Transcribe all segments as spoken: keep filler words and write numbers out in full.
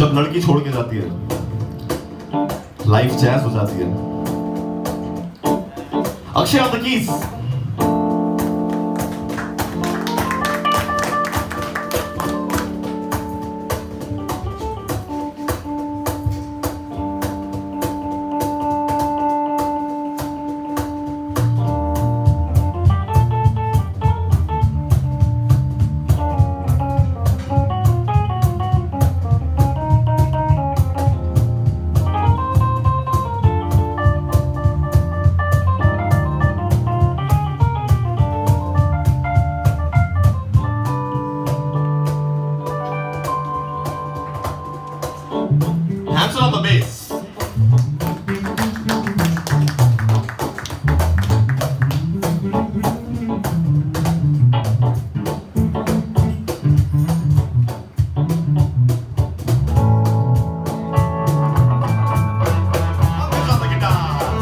जब लड़की छोड़ के जाती है लाइफ जैज हो जाती है। Akshay on the keys. Hansel on the bass. Pankaj on the guitar.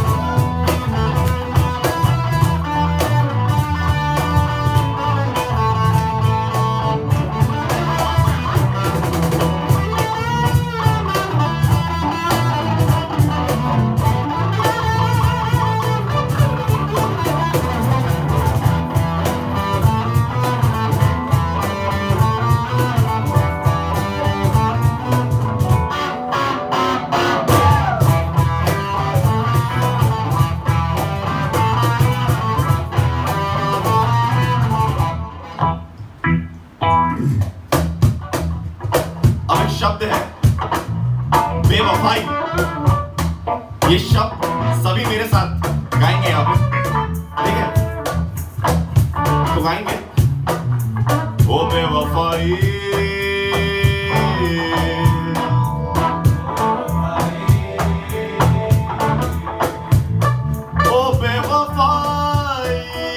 अब एक शब्द है बेवफाई। ये शब्द सभी मेरे साथ गाएंगे यहाँ पे, ठीक है? तो गाएंगे ओ बेवफाई, ओ बेवफाई,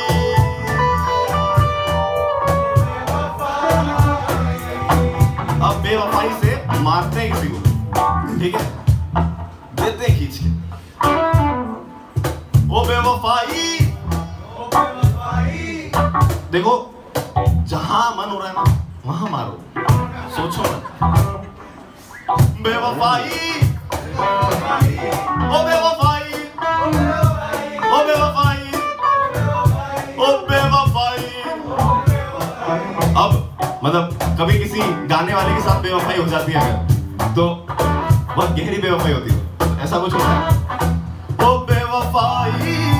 अब बेवफाई से मारते हैं किसी को, ठीक है? देते हैं खींच के। ओ बेवफाई, देखो जहां मन हो रहा है ना वहां मारो, सोचो मत। बेवफाई, ओ बेवफाई, ओ बेवफाई, ओ बेवफाई। अब मतलब कभी किसी गाने वाले के साथ बेवफाई हो जाती है अगर, तो बहुत गहरी बेवफाई होती है, ऐसा कुछ होता है। ओ बेवफाई,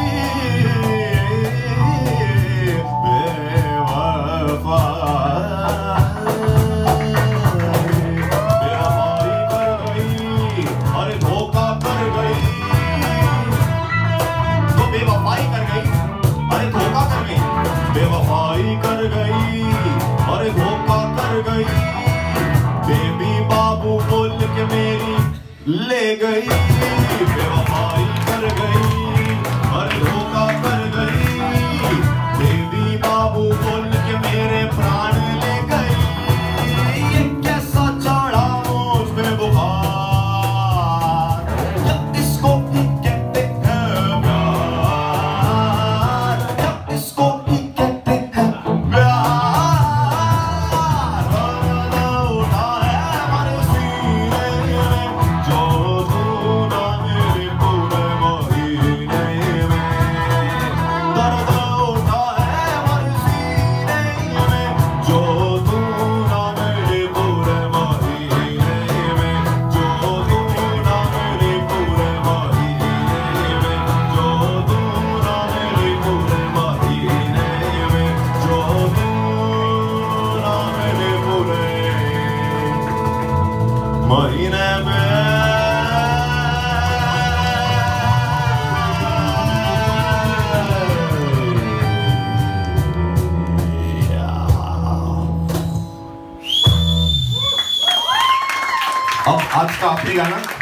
बेवफाई कर गई, अरे धोखा कर गई, तो बेवफाई कर गई, अरे धोखा कर गई, बेवफाई कर गई, अरे धोखा कर गई, बेबी बाबू बोल के मेरी ले गई, बेवफाई कर गई, अरे धोखा कर गई, बेबी बाबू बोल के मेरे प्राण ले गई। ये कैसा चढ़ा मुझ पे बुखार, जब इसको ही कहते हैं प्यार, जब इसको ही कहते हैं प्यार। दर्द उठा है हमारे सीने में, जो तू ना मेरे पूरे महीने में। दर्द उठा है हमारे सीने में, जो तू ना मेरे पूरे महीने में, जो तू ना मेरे पूरे महीने में, जो तू ना मेरे पूरे महीने में, जो तू ना मेरे पूरे महीने में। अब आज का आखिरी गाना